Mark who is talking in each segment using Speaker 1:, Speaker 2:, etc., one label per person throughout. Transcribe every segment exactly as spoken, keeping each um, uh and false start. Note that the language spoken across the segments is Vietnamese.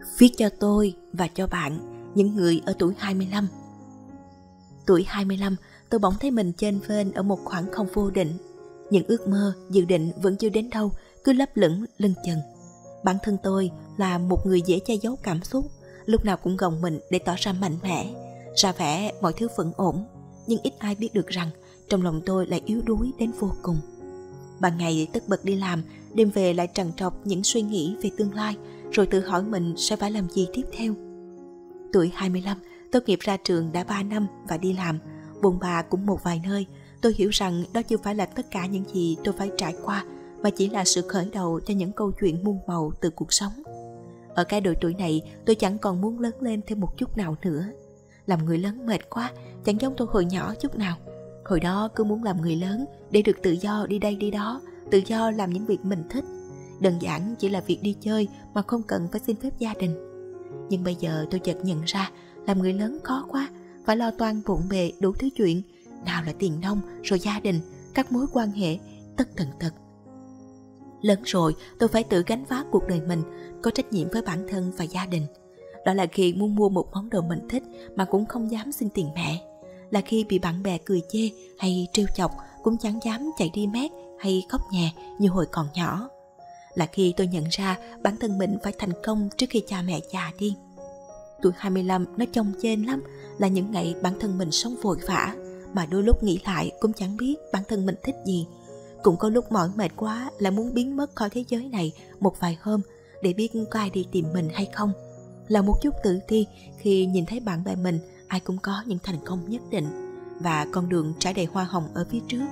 Speaker 1: Viết cho tôi và cho bạn, những người ở tuổi hai mươi lăm. Tuổi hai mươi lăm, tôi bỗng thấy mình chênh vênh ở một khoảng không vô định. Những ước mơ, dự định vẫn chưa đến đâu, cứ lấp lửng lưng chừng. Bản thân tôi là một người dễ che giấu cảm xúc, lúc nào cũng gồng mình để tỏ ra mạnh mẽ, ra vẻ mọi thứ vẫn ổn. Nhưng ít ai biết được rằng trong lòng tôi lại yếu đuối đến vô cùng. Ban ngày tất bật đi làm, đêm về lại trằn trọc những suy nghĩ về tương lai, rồi tự hỏi mình sẽ phải làm gì tiếp theo. Tuổi hai mươi lăm, tốt nghiệp ra trường đã ba năm và đi làm, bôn ba cũng một vài nơi. Tôi hiểu rằng đó chưa phải là tất cả những gì tôi phải trải qua, mà chỉ là sự khởi đầu cho những câu chuyện muôn màu từ cuộc sống. Ở cái độ tuổi này, tôi chẳng còn muốn lớn lên thêm một chút nào nữa. Làm người lớn mệt quá, chẳng giống tôi hồi nhỏ chút nào. Hồi đó cứ muốn làm người lớn để được tự do đi đây đi đó, tự do làm những việc mình thích. Đơn giản chỉ là việc đi chơi mà không cần phải xin phép gia đình. Nhưng bây giờ tôi chợt nhận ra, làm người lớn khó quá, phải lo toan bộn bề đủ thứ chuyện. Nào là tiền nong, rồi gia đình, các mối quan hệ, tất tần tật. Lớn rồi, tôi phải tự gánh vác cuộc đời mình, có trách nhiệm với bản thân và gia đình. Đó là khi muốn mua một món đồ mình thích mà cũng không dám xin tiền mẹ. Là khi bị bạn bè cười chê hay trêu chọc cũng chẳng dám chạy đi mét hay khóc nhè như hồi còn nhỏ. Là khi tôi nhận ra bản thân mình phải thành công trước khi cha mẹ già đi. Tuổi hai mươi lăm nó chông chênh lắm, là những ngày bản thân mình sống vội vã, mà đôi lúc nghĩ lại cũng chẳng biết bản thân mình thích gì. Cũng có lúc mỏi mệt quá là muốn biến mất khỏi thế giới này một vài hôm để biết có ai đi tìm mình hay không. Là một chút tự ti khi nhìn thấy bạn bè mình ai cũng có những thành công nhất định và con đường trải đầy hoa hồng ở phía trước.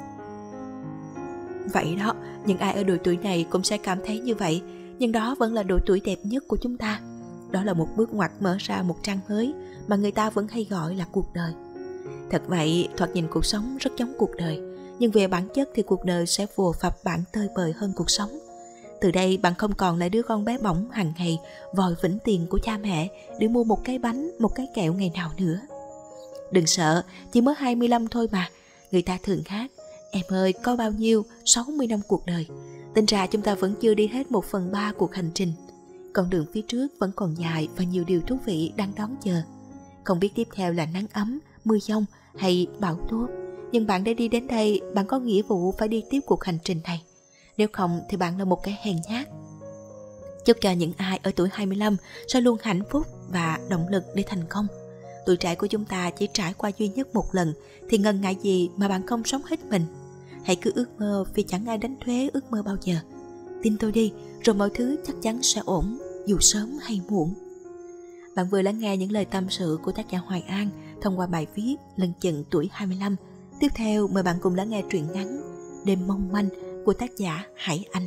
Speaker 1: Vậy đó, những ai ở độ tuổi này cũng sẽ cảm thấy như vậy, nhưng đó vẫn là độ tuổi đẹp nhất của chúng ta. Đó là một bước ngoặt mở ra một trang mới mà người ta vẫn hay gọi là cuộc đời. Thật vậy, thoạt nhìn cuộc sống rất giống cuộc đời, nhưng về bản chất thì cuộc đời sẽ vồ phập bạn tơi bời hơn cuộc sống. Từ đây bạn không còn là đứa con bé bỏng hàng ngày vòi vĩnh tiền của cha mẹ để mua một cái bánh, một cái kẹo ngày nào nữa. Đừng sợ, chỉ mới hai mươi lăm thôi mà. Người ta thường hát, em ơi có bao nhiêu, sáu mươi năm cuộc đời. Tính ra chúng ta vẫn chưa đi hết một phần ba cuộc hành trình. Con đường phía trước vẫn còn dài và nhiều điều thú vị đang đón chờ. Không biết tiếp theo là nắng ấm, mưa giông hay bão tố, nhưng bạn đã đi đến đây, bạn có nghĩa vụ phải đi tiếp cuộc hành trình này. Nếu không thì bạn là một kẻ hèn nhát. Chúc cho những ai ở tuổi hai mươi lăm sẽ luôn hạnh phúc và động lực để thành công. Tuổi trẻ của chúng ta chỉ trải qua duy nhất một lần, thì ngần ngại gì mà bạn không sống hết mình. Hãy cứ ước mơ, vì chẳng ai đánh thuế ước mơ bao giờ. Tin tôi đi, rồi mọi thứ chắc chắn sẽ ổn, dù sớm hay muộn. Bạn vừa lắng nghe những lời tâm sự của tác giả Hoài An thông qua bài viết Lân Chừng Tuổi hai mươi lăm. Tiếp theo mời bạn cùng lắng nghe truyện ngắn Đêm Mong Manh của tác giả Hải Anh.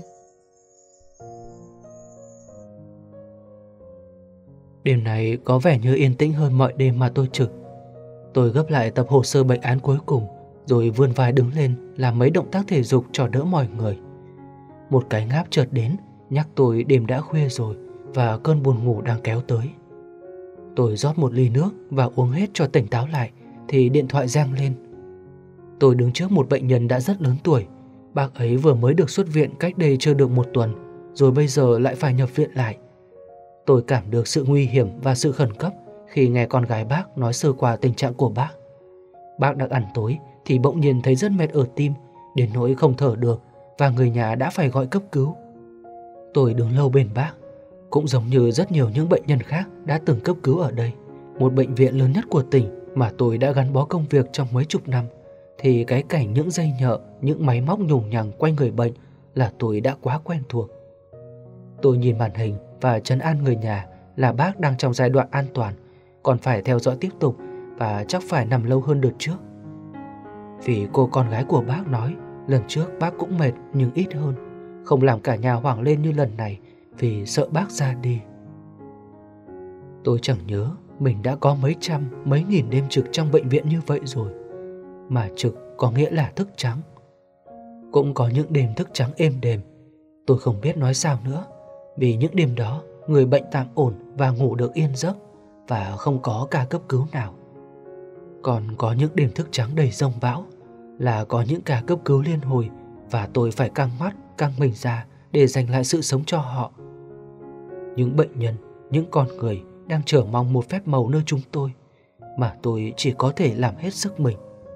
Speaker 2: Đêm này có vẻ như yên tĩnh hơn mọi đêm mà tôi trực. Tôi gấp lại tập hồ sơ bệnh án cuối cùng, rồi vươn vai đứng lên làm mấy động tác thể dục cho đỡ mỏi người. Một cái ngáp chợt đến, nhắc tôi đêm đã khuya rồi và cơn buồn ngủ đang kéo tới. Tôi rót một ly nước và uống hết cho tỉnh táo lại thì điện thoại reng lên. Tôi đứng trước một bệnh nhân đã rất lớn tuổi. Bác ấy vừa mới được xuất viện cách đây chưa được một tuần, rồi bây giờ lại phải nhập viện lại. Tôi cảm được sự nguy hiểm và sự khẩn cấp khi nghe con gái bác nói sơ qua tình trạng của bác. Bác đang ăn tối thì bỗng nhiên thấy rất mệt ở tim, đến nỗi không thở được và người nhà đã phải gọi cấp cứu. Tôi đứng lâu bên bác, cũng giống như rất nhiều những bệnh nhân khác đã từng cấp cứu ở đây, một bệnh viện lớn nhất của tỉnh mà tôi đã gắn bó công việc trong mấy chục năm, thì cái cảnh những dây nhợ, những máy móc nhùng nhằng quanh người bệnh là tôi đã quá quen thuộc. Tôi nhìn màn hình và trấn an người nhà là bác đang trong giai đoạn an toàn, còn phải theo dõi tiếp tục và chắc phải nằm lâu hơn đợt trước. Vì cô con gái của bác nói lần trước bác cũng mệt nhưng ít hơn, không làm cả nhà hoảng lên như lần này vì sợ bác ra đi. Tôi chẳng nhớ mình đã có mấy trăm, mấy nghìn đêm trực trong bệnh viện như vậy rồi. Mà trực có nghĩa là thức trắng. Cũng có những đêm thức trắng êm đềm. Tôi không biết nói sao nữa, vì những đêm đó người bệnh tạm ổn và ngủ được yên giấc, và không có ca cấp cứu nào. Còn có những đêm thức trắng đầy giông bão, là có những ca cấp cứu liên hồi, và tôi phải căng mắt, căng mình ra để giành lại sự sống cho họ. Những bệnh nhân, những con người đang chờ mong một phép màu nơi chúng tôi, mà tôi chỉ có thể làm hết sức mình.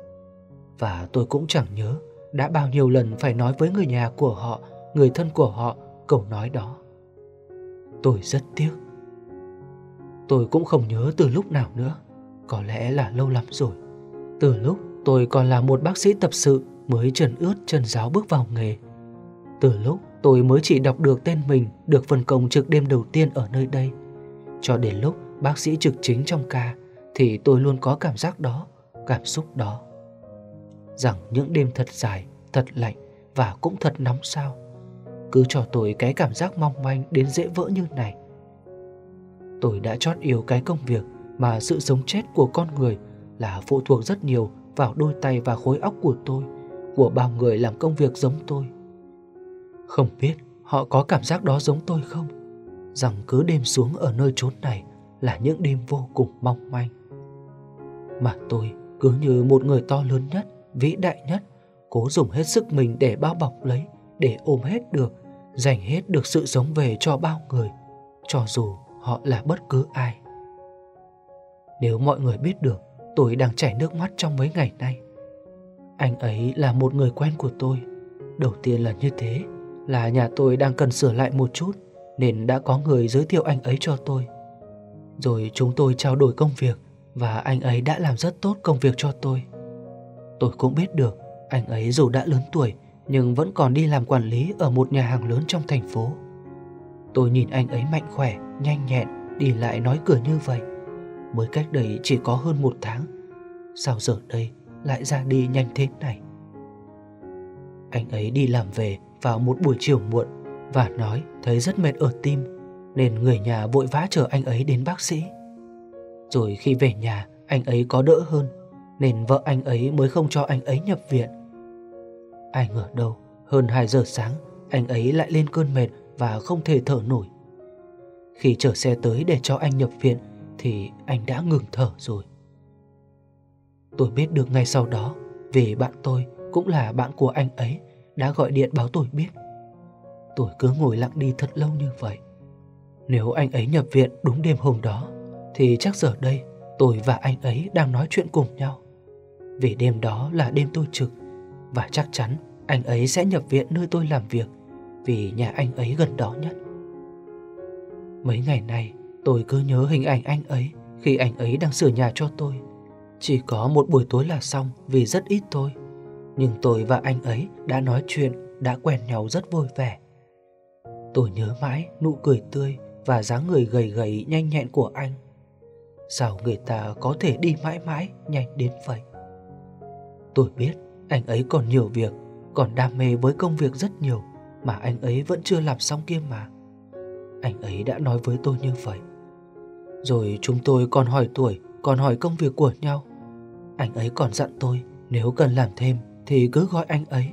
Speaker 2: Và tôi cũng chẳng nhớ đã bao nhiêu lần phải nói với người nhà của họ, người thân của họ câu nói đó. Tôi rất tiếc. Tôi cũng không nhớ từ lúc nào nữa, có lẽ là lâu lắm rồi. Từ lúc tôi còn là một bác sĩ tập sự mới chân ướt chân ráo bước vào nghề. Từ lúc tôi mới chỉ đọc được tên mình được phân công trực đêm đầu tiên ở nơi đây, cho đến lúc bác sĩ trực chính trong ca, thì tôi luôn có cảm giác đó, cảm xúc đó. Rằng những đêm thật dài, thật lạnh và cũng thật nóng sao, cứ cho tôi cái cảm giác mong manh đến dễ vỡ như này. Tôi đã chót yêu cái công việc mà sự sống chết của con người là phụ thuộc rất nhiều vào đôi tay và khối óc của tôi, của bao người làm công việc giống tôi. Không biết họ có cảm giác đó giống tôi không? Rằng cứ đêm xuống ở nơi chốn này là những đêm vô cùng mong manh. Mà tôi cứ như một người to lớn nhất, vĩ đại nhất, cố dùng hết sức mình để bao bọc lấy, để ôm hết được, dành hết được sự sống về cho bao người, cho dù họ là bất cứ ai. Nếu mọi người biết được tôi đang chảy nước mắt trong mấy ngày nay. Anh ấy là một người quen của tôi. Đầu tiên là như thế, là nhà tôi đang cần sửa lại một chút, nên đã có người giới thiệu anh ấy cho tôi. Rồi chúng tôi trao đổi công việc, và anh ấy đã làm rất tốt công việc cho tôi. Tôi cũng biết được anh ấy dù đã lớn tuổi nhưng vẫn còn đi làm quản lý ở một nhà hàng lớn trong thành phố. Tôi nhìn anh ấy mạnh khỏe, nhanh nhẹn, đi lại nói cười như vậy. Mới cách đây chỉ có hơn một tháng, sao giờ đây lại ra đi nhanh thế này? Anh ấy đi làm về vào một buổi chiều muộn và nói thấy rất mệt ở tim, nên người nhà vội vã chở anh ấy đến bác sĩ. Rồi khi về nhà, anh ấy có đỡ hơn, nên vợ anh ấy mới không cho anh ấy nhập viện. Ai ngờ đâu, hơn hai giờ sáng, anh ấy lại lên cơn mệt và không thể thở nổi. Khi chở xe tới để cho anh nhập viện thì anh đã ngừng thở rồi. Tôi biết được ngay sau đó vì bạn tôi, cũng là bạn của anh ấy, đã gọi điện báo tôi biết. Tôi cứ ngồi lặng đi thật lâu như vậy. Nếu anh ấy nhập viện đúng đêm hôm đó thì chắc giờ đây tôi và anh ấy đang nói chuyện cùng nhau. Vì đêm đó là đêm tôi trực, và chắc chắn anh ấy sẽ nhập viện nơi tôi làm việc, vì nhà anh ấy gần đó nhất. Mấy ngày nay tôi cứ nhớ hình ảnh anh ấy khi anh ấy đang sửa nhà cho tôi. Chỉ có một buổi tối là xong vì rất ít thôi, nhưng tôi và anh ấy đã nói chuyện, đã quen nhau rất vui vẻ. Tôi nhớ mãi nụ cười tươi và dáng người gầy gầy nhanh nhẹn của anh. Sao người ta có thể đi mãi mãi nhanh đến vậy? Tôi biết anh ấy còn nhiều việc, còn đam mê với công việc rất nhiều mà anh ấy vẫn chưa làm xong kia mà. Anh ấy đã nói với tôi như vậy. Rồi chúng tôi còn hỏi tuổi, còn hỏi công việc của nhau. Anh ấy còn dặn tôi nếu cần làm thêm thì cứ gọi anh ấy.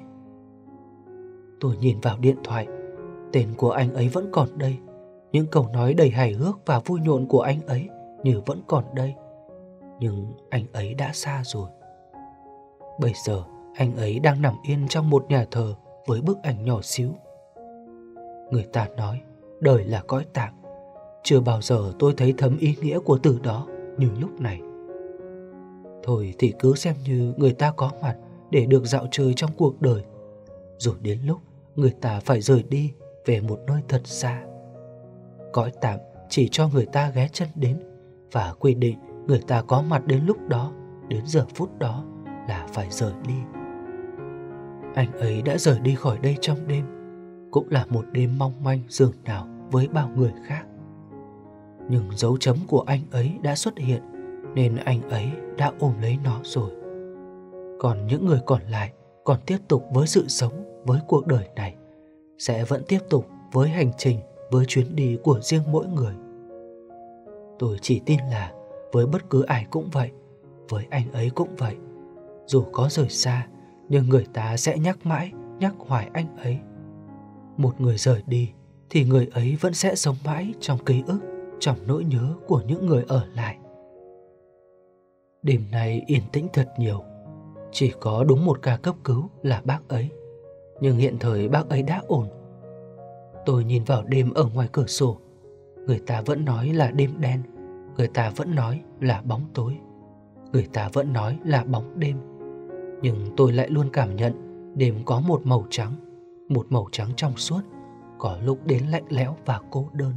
Speaker 2: Tôi nhìn vào điện thoại, tên của anh ấy vẫn còn đây. Những câu nói đầy hài hước và vui nhộn của anh ấy như vẫn còn đây. Nhưng anh ấy đã xa rồi. Bây giờ anh ấy đang nằm yên trong một nhà thờ với bức ảnh nhỏ xíu. Người ta nói đời là cõi tạm. Chưa bao giờ tôi thấy thấm ý nghĩa của từ đó như lúc này. Thôi thì cứ xem như người ta có mặt để được dạo chơi trong cuộc đời, rồi đến lúc người ta phải rời đi về một nơi thật xa. Cõi tạm chỉ cho người ta ghé chân đến, và quy định người ta có mặt đến lúc đó, đến giờ phút đó là phải rời đi. Anh ấy đã rời đi khỏi đây trong đêm, cũng là một đêm mong manh dường nào với bao người khác. Nhưng dấu chấm của anh ấy đã xuất hiện, nên anh ấy đã ôm lấy nó rồi. Còn những người còn lại còn tiếp tục với sự sống, với cuộc đời này, sẽ vẫn tiếp tục với hành trình, với chuyến đi của riêng mỗi người. Tôi chỉ tin là với bất cứ ai cũng vậy, với anh ấy cũng vậy. Dù có rời xa, nhưng người ta sẽ nhắc mãi, nhắc hoài anh ấy. Một người rời đi thì người ấy vẫn sẽ sống mãi trong ký ức, trong nỗi nhớ của những người ở lại. Đêm nay yên tĩnh thật nhiều. Chỉ có đúng một ca cấp cứu là bác ấy, nhưng hiện thời bác ấy đã ổn. Tôi nhìn vào đêm ở ngoài cửa sổ. Người ta vẫn nói là đêm đen, người ta vẫn nói là bóng tối, người ta vẫn nói là bóng đêm. Nhưng tôi lại luôn cảm nhận đêm có một màu trắng, một màu trắng trong suốt, có lúc đến lạnh lẽo và cô đơn.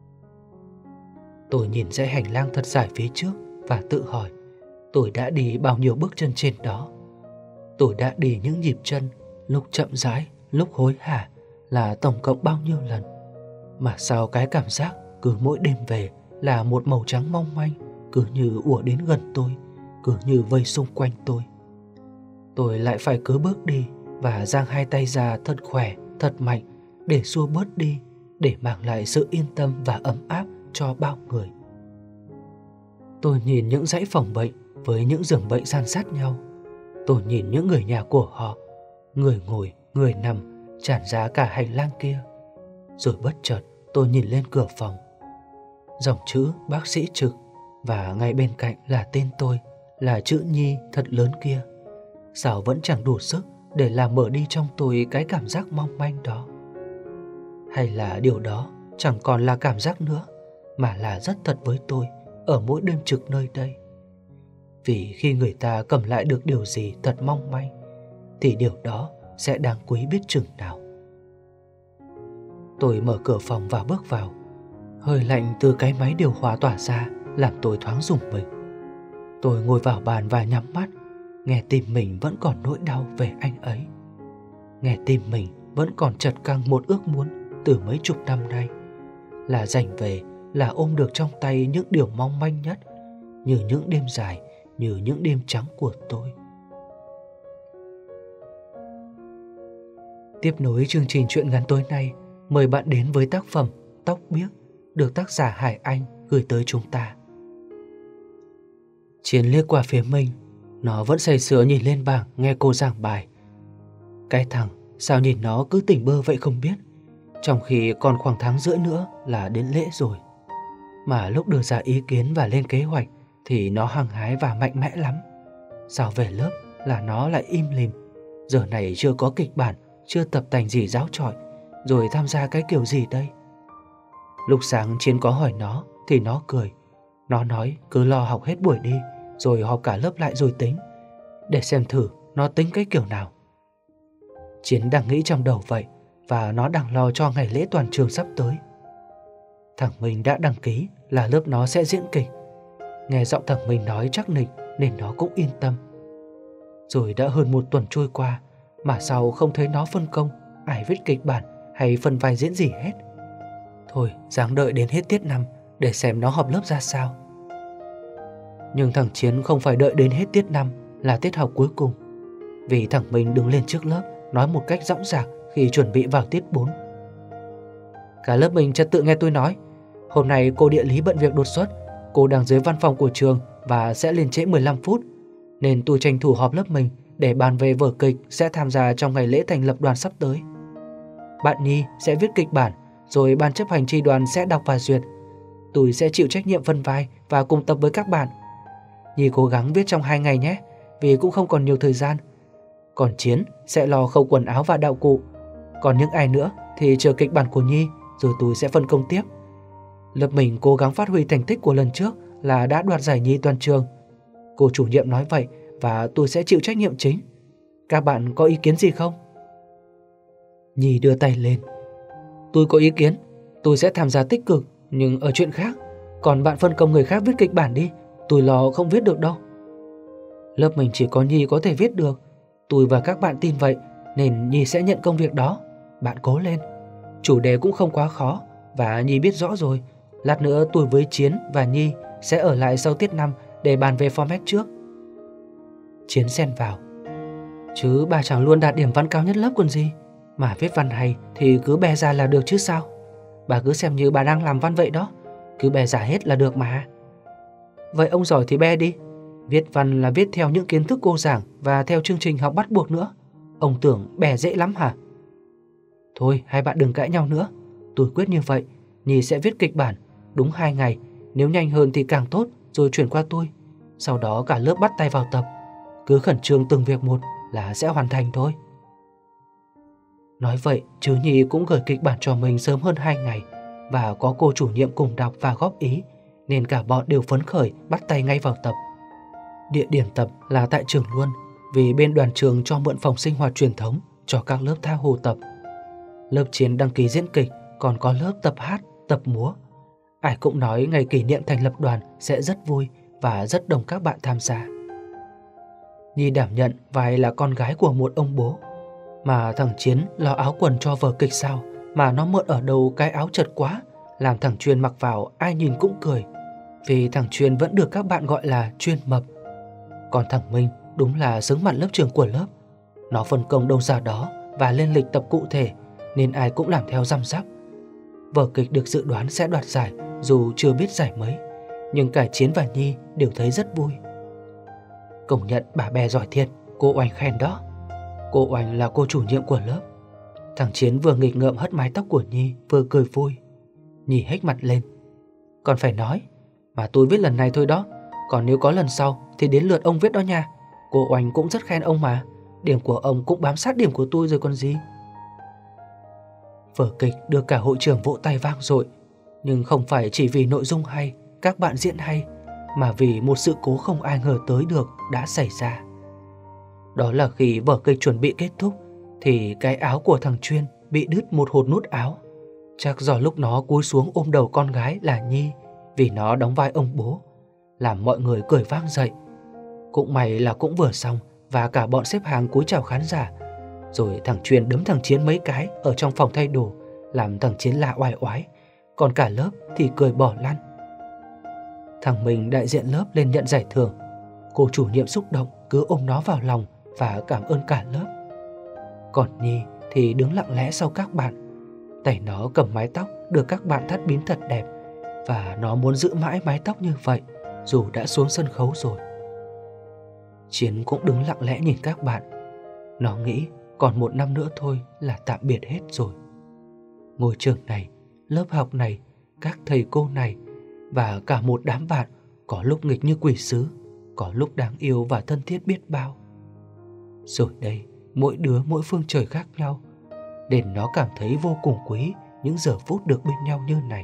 Speaker 2: Tôi nhìn dãy hành lang thật dài phía trước và tự hỏi tôi đã đi bao nhiêu bước chân trên đó. Tôi đã đi những nhịp chân, lúc chậm rãi, lúc hối hả, là tổng cộng bao nhiêu lần. Mà sao cái cảm giác cứ mỗi đêm về là một màu trắng mong manh, cứ như ùa đến gần tôi, cứ như vây xung quanh tôi. Tôi lại phải cứ bước đi và giang hai tay ra thật khỏe, thật mạnh để xua bớt đi, để mang lại sự yên tâm và ấm áp cho bao người. Tôi nhìn những dãy phòng bệnh với những giường bệnh san sát nhau. Tôi nhìn những người nhà của họ, người ngồi, người nằm tràn ra cả hành lang kia. Rồi bất chợt tôi nhìn lên cửa phòng, dòng chữ bác sĩ trực, và ngay bên cạnh là tên tôi, là chữ Nhi thật lớn kia. Sao vẫn chẳng đủ sức để làm mở đi trong tôi cái cảm giác mong manh đó? Hay là điều đó chẳng còn là cảm giác nữa, mà là rất thật với tôi ở mỗi đêm trực nơi đây? Vì khi người ta cầm lại được điều gì thật mong manh, thì điều đó sẽ đáng quý biết chừng nào. Tôi mở cửa phòng và bước vào. Hơi lạnh từ cái máy điều hòa tỏa ra làm tôi thoáng rùng mình. Tôi ngồi vào bàn và nhắm mắt, nghe tim mình vẫn còn nỗi đau về anh ấy. Nghe tim mình vẫn còn chật căng một ước muốn từ mấy chục năm nay, là giành về, là ôm được trong tay những điều mong manh nhất, như những đêm dài, như những đêm trắng của tôi. Tiếp nối chương trình truyện ngắn tối nay, mời bạn đến với tác phẩm Tóc Biếc được tác giả Hải Anh gửi tới chúng ta. Chiến liếc qua phía mình, nó vẫn say sưa nhìn lên bảng nghe cô giảng bài. Cái thằng sao nhìn nó cứ tỉnh bơ vậy không biết, trong khi còn khoảng tháng rưỡi nữa là đến lễ rồi. Mà lúc đưa ra ý kiến và lên kế hoạch thì nó hăng hái và mạnh mẽ lắm. Sao về lớp là nó lại im lìm, giờ này chưa có kịch bản, chưa tập tành gì giáo trọi, rồi tham gia cái kiểu gì đây? Lúc sáng Chiến có hỏi nó thì nó cười. Nó nói cứ lo học hết buổi đi, rồi họp cả lớp lại rồi tính, để xem thử nó tính cái kiểu nào. Chiến đang nghĩ trong đầu vậy, và nó đang lo cho ngày lễ toàn trường sắp tới. Thằng mình đã đăng ký là lớp nó sẽ diễn kịch. Nghe giọng thằng mình nói chắc nịch nên nó cũng yên tâm. Rồi đã hơn một tuần trôi qua mà sao không thấy nó phân công ai viết kịch bản hay phân vai diễn gì hết. Thôi ráng đợi đến hết tiết năm để xem nó họp lớp ra sao. Nhưng thằng Chiến không phải đợi đến hết tiết năm là tiết học cuối cùng, vì thằng mình đứng lên trước lớp nói một cách dõng dạc khi chuẩn bị vào tiết bốn. Cả lớp mình trật tự nghe tôi nói. Hôm nay cô địa lý bận việc đột xuất, cô đang dưới văn phòng của trường và sẽ lên trễ mười lăm phút, nên tôi tranh thủ họp lớp mình để bàn về vở kịch sẽ tham gia trong ngày lễ thành lập đoàn sắp tới. Bạn Nhi sẽ viết kịch bản, rồi ban chấp hành chi đoàn sẽ đọc và duyệt. Tôi sẽ chịu trách nhiệm phân vai và cùng tập với các bạn. Nhi cố gắng viết trong hai ngày nhé, vì cũng không còn nhiều thời gian. Còn Chiến sẽ lo khâu quần áo và đạo cụ. Còn những ai nữa thì chờ kịch bản của Nhi, rồi tôi sẽ phân công tiếp. Lớp mình cố gắng phát huy thành tích của lần trước là đã đoạt giải nhì toàn trường. Cô chủ nhiệm nói vậy và tôi sẽ chịu trách nhiệm chính. Các bạn có ý kiến gì không? Nhi đưa tay lên. Tôi có ý kiến. Tôi sẽ tham gia tích cực, nhưng ở chuyện khác. Còn bạn phân công người khác viết kịch bản đi, tôi lo không viết được đâu. Lớp mình chỉ có Nhi có thể viết được. Tôi và các bạn tin vậy, nên Nhi sẽ nhận công việc đó. Bạn cố lên. Chủ đề cũng không quá khó, và Nhi biết rõ rồi. Lát nữa tôi với Chiến và Nhi sẽ ở lại sau tiết năm để bàn về format trước. Chiến xen vào. Chứ bà chẳng luôn đạt điểm văn cao nhất lớp còn gì. Mà viết văn hay thì cứ bè ra là được chứ sao. Bà cứ xem như bà đang làm văn vậy đó. Cứ bè ra hết là được mà. Vậy ông giỏi thì be đi. Viết văn là viết theo những kiến thức cô giảng và theo chương trình học bắt buộc nữa. Ông tưởng bè dễ lắm hả? Thôi hai bạn đừng cãi nhau nữa. Tôi quyết như vậy. Nhi sẽ viết kịch bản đúng hai ngày. Nếu nhanh hơn thì càng tốt, rồi chuyển qua tôi. Sau đó cả lớp bắt tay vào tập. Cứ khẩn trương từng việc một là sẽ hoàn thành thôi. Nói vậy chứ Nhi cũng gửi kịch bản cho mình sớm hơn hai ngày, và có cô chủ nhiệm cùng đọc và góp ý, nên cả bọn đều phấn khởi bắt tay ngay vào tập. Địa điểm tập là tại trường luôn, vì bên đoàn trường cho mượn phòng sinh hoạt truyền thống cho các lớp tha hồ tập. Lớp Chiến đăng ký diễn kịch, còn có lớp tập hát, tập múa. Ai cũng nói ngày kỷ niệm thành lập đoàn sẽ rất vui và rất đông các bạn tham gia. Nhi đảm nhận vai là con gái của một ông bố, mà thằng Chiến lo áo quần cho vở kịch sao mà nó mượn ở đâu cái áo chật quá, làm thằng Chuyên mặc vào ai nhìn cũng cười, vì thằng Chuyên vẫn được các bạn gọi là Chuyên mập. Còn thằng Minh đúng là xứng mặt lớp trưởng của lớp. Nó phân công đâu ra đó và lên lịch tập cụ thể, nên ai cũng làm theo răm rắp. Vở kịch được dự đoán sẽ đoạt giải, dù chưa biết giải mấy, nhưng cả Chiến và Nhi đều thấy rất vui. Công nhận bà Bè giỏi thiệt, cô Oanh khen đó. Cô Oanh là cô chủ nhiệm của lớp. Thằng Chiến vừa nghịch ngợm hất mái tóc của Nhi, vừa cười vui. Nhi hếch mặt lên. Còn phải nói, mà tôi viết lần này thôi đó, còn nếu có lần sau thì đến lượt ông viết đó nha. Cô Oanh cũng rất khen ông mà, điểm của ông cũng bám sát điểm của tôi rồi còn gì. Vở kịch được cả hội trường vỗ tay vang dội, nhưng không phải chỉ vì nội dung hay, các bạn diễn hay, mà vì một sự cố không ai ngờ tới được đã xảy ra. Đó là khi vở kịch chuẩn bị kết thúc thì cái áo của thằng Chuyên bị đứt một hột nút áo. Chắc do lúc nó cúi xuống ôm đầu con gái là Nhi, vì nó đóng vai ông bố, làm mọi người cười vang dậy. Cũng may là cũng vừa xong và cả bọn xếp hàng cúi chào khán giả. Rồi thằng Chuyên đấm thằng Chiến mấy cái ở trong phòng thay đồ, làm thằng Chiến la oai oái, còn cả lớp thì cười bỏ lăn. Thằng Minh đại diện lớp lên nhận giải thưởng. Cô chủ nhiệm xúc động cứ ôm nó vào lòng và cảm ơn cả lớp. Còn Nhi thì đứng lặng lẽ sau các bạn. Tay nó cầm mái tóc được các bạn thắt bím thật đẹp, và nó muốn giữ mãi mái tóc như vậy dù đã xuống sân khấu rồi. Chiến cũng đứng lặng lẽ nhìn các bạn. Nó nghĩ còn một năm nữa thôi là tạm biệt hết rồi. Ngôi trường này, lớp học này, các thầy cô này và cả một đám bạn có lúc nghịch như quỷ sứ, có lúc đáng yêu và thân thiết biết bao. Rồi đây, mỗi đứa mỗi phương trời khác nhau, nên nó cảm thấy vô cùng quý những giờ phút được bên nhau như này.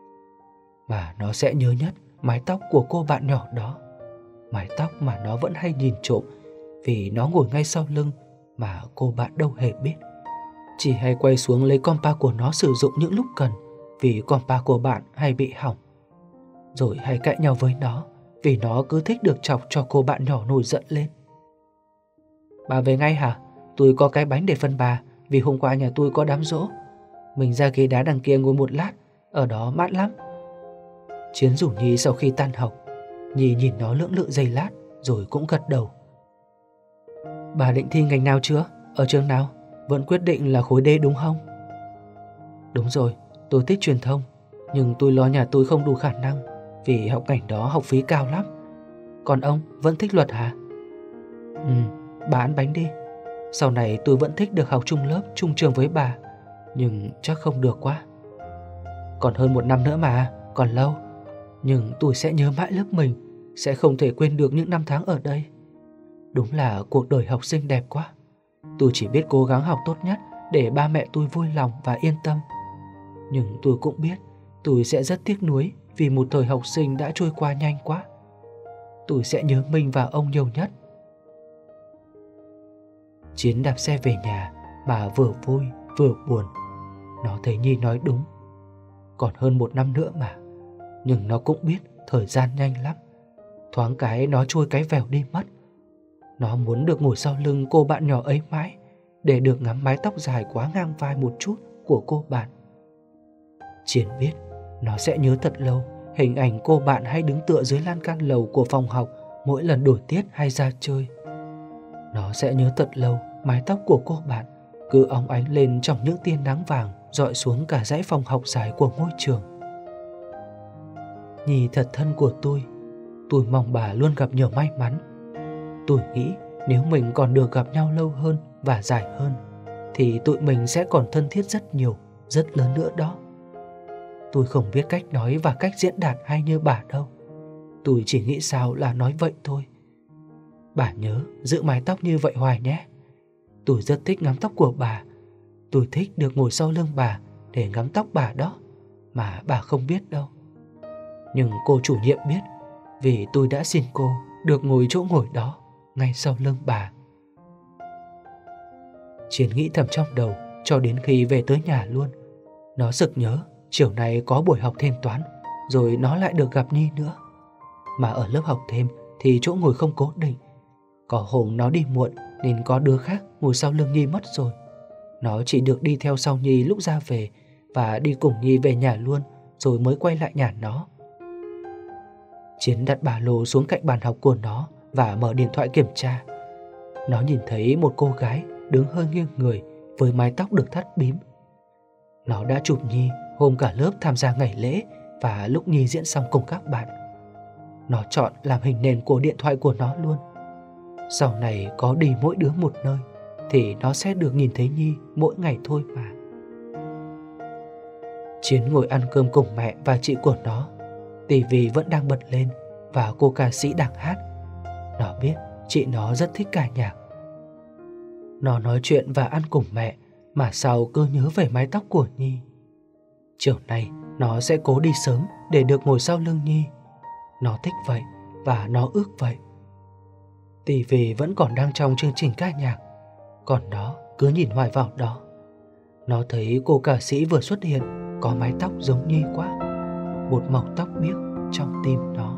Speaker 2: Mà nó sẽ nhớ nhất mái tóc của cô bạn nhỏ đó, mái tóc mà nó vẫn hay nhìn trộm vì nó ngồi ngay sau lưng mà cô bạn đâu hề biết. Chỉ hay quay xuống lấy compa của nó sử dụng những lúc cần, vì compa của bạn hay bị hỏng. Rồi hay cãi nhau với nó vì nó cứ thích được chọc cho cô bạn nhỏ nổi giận lên. Bà về ngay hả? Tôi có cái bánh để phân bà, vì hôm qua nhà tôi có đám giỗ. Mình ra ghế đá đằng kia ngồi một lát, ở đó mát lắm. Chiến rủ Nhi sau khi tan học. Nhi nhìn nó lưỡng lự giây lát rồi cũng gật đầu. Bà định thi ngành nào chưa? Ở trường nào? Vẫn quyết định là khối D đúng không? Đúng rồi, tôi thích truyền thông, nhưng tôi lo nhà tôi không đủ khả năng, vì học ngành đó học phí cao lắm. Còn ông vẫn thích luật hả? Ừ, bà ăn bánh đi. Sau này tôi vẫn thích được học chung lớp, chung trường với bà, nhưng chắc không được quá. Còn hơn một năm nữa mà, còn lâu. Nhưng tôi sẽ nhớ mãi lớp mình, sẽ không thể quên được những năm tháng ở đây. Đúng là cuộc đời học sinh đẹp quá. Tôi chỉ biết cố gắng học tốt nhất để ba mẹ tôi vui lòng và yên tâm. Nhưng tôi cũng biết tôi sẽ rất tiếc nuối vì một thời học sinh đã trôi qua nhanh quá. Tôi sẽ nhớ mình và ông nhiều nhất. Chiến đạp xe về nhà mà vừa vui vừa buồn. Nó thấy Nhi nói đúng. Còn hơn một năm nữa mà. Nhưng nó cũng biết thời gian nhanh lắm. Thoáng cái nó trôi cái vèo đi mất. Nó muốn được ngồi sau lưng cô bạn nhỏ ấy mãi, để được ngắm mái tóc dài quá ngang vai một chút của cô bạn. Chiến biết nó sẽ nhớ thật lâu hình ảnh cô bạn hay đứng tựa dưới lan can lầu của phòng học mỗi lần đổi tiết hay ra chơi. Nó sẽ nhớ thật lâu mái tóc của cô bạn cứ óng ánh lên trong những tia nắng vàng rọi xuống cả dãy phòng học dài của ngôi trường. Nhi thật thân của tôi, tôi mong bà luôn gặp nhiều may mắn. Tôi nghĩ nếu mình còn được gặp nhau lâu hơn và dài hơn thì tụi mình sẽ còn thân thiết rất nhiều, rất lớn nữa đó. Tôi không biết cách nói và cách diễn đạt hay như bà đâu. Tôi chỉ nghĩ sao là nói vậy thôi. Bà nhớ giữ mái tóc như vậy hoài nhé. Tôi rất thích ngắm tóc của bà. Tôi thích được ngồi sau lưng bà để ngắm tóc bà đó. mà bà không biết đâu. Nhưng cô chủ nhiệm biết, vì tôi đã xin cô được ngồi chỗ ngồi đó ngay sau lưng bà. Chiến nghĩ thầm trong đầu cho đến khi về tới nhà luôn. Nó sực nhớ chiều nay có buổi học thêm toán, rồi nó lại được gặp Nhi nữa. Mà ở lớp học thêm thì chỗ ngồi không cố định. Có hôm nó đi muộn nên có đứa khác ngồi sau lưng Nhi mất rồi. Nó chỉ được đi theo sau Nhi lúc ra về, và đi cùng Nhi về nhà luôn, rồi mới quay lại nhà nó. Chiến đặt ba lô xuống cạnh bàn học của nó và mở điện thoại kiểm tra. Nó nhìn thấy một cô gái đứng hơi nghiêng người với mái tóc được thắt bím. Nó đã chụp Nhi hôm cả lớp tham gia ngày lễ và lúc Nhi diễn xong cùng các bạn. Nó chọn làm hình nền của điện thoại của nó luôn. Sau này có đi mỗi đứa một nơi thì nó sẽ được nhìn thấy Nhi mỗi ngày thôi mà. Chiến ngồi ăn cơm cùng mẹ và chị của nó. Tivi vẫn đang bật lên và cô ca sĩ đang hát. Nó biết chị nó rất thích ca nhạc. Nó nói chuyện và ăn cùng mẹ, mà sau cứ nhớ về mái tóc của Nhi. Chiều nay nó sẽ cố đi sớm để được ngồi sau lưng Nhi. Nó thích vậy và nó ước vậy. Tivi vẫn còn đang trong chương trình ca nhạc, còn nó cứ nhìn hoài vào đó. Nó thấy cô ca sĩ vừa xuất hiện có mái tóc giống Nhi quá, một màu tóc biếc trong tim nó.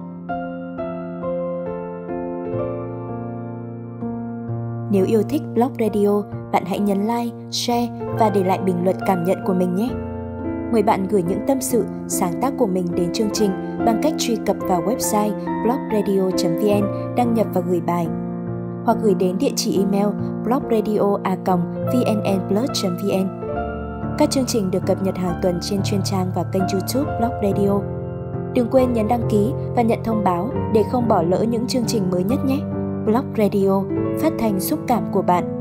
Speaker 1: Nếu yêu thích Blog Radio, bạn hãy nhấn like, share và để lại bình luận cảm nhận của mình nhé. Mời bạn gửi những tâm sự, sáng tác của mình đến chương trình bằng cách truy cập vào website blog radio chấm vn, đăng nhập và gửi bài, hoặc gửi đến địa chỉ email blogradio a còng vnnplus chấm vn. Các chương trình được cập nhật hàng tuần trên chuyên trang và kênh YouTube Blog Radio. Đừng quên nhấn đăng ký và nhận thông báo để không bỏ lỡ những chương trình mới nhất nhé. Blog Radio, phát thanh xúc cảm của bạn.